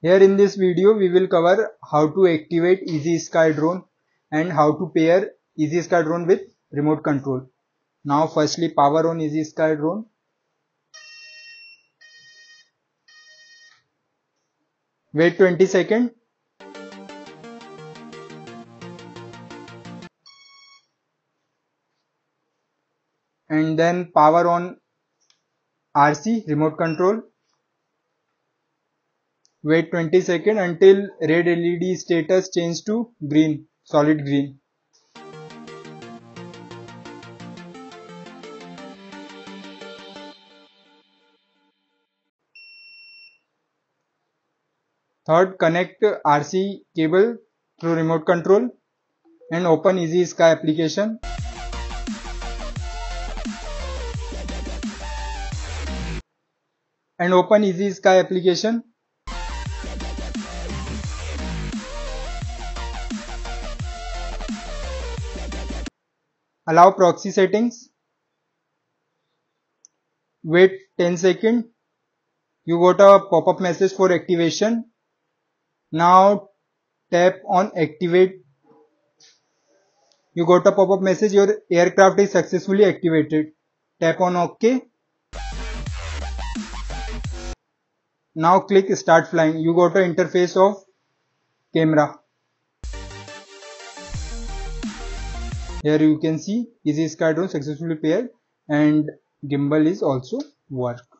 Here in this video we will cover how to activate Easy Sky Drone and how to pair Easy Sky Drone with remote control. Now firstly power on Easy Sky Drone. Wait 20 seconds. And then power on RC remote control. Wait 20 seconds until red LED status change to green, solid green. Third, connect RC cable through remote control and open Easy Sky application. And open Easy Sky application. Allow proxy settings. Wait 10 seconds. You got a pop-up message for activation. Now tap on activate. You got a pop-up message, your aircraft is successfully activated. Tap on OK. Now click start flying. You got an interface of camera. Here you can see Easy Sky Drone successfully paired and gimbal is also work.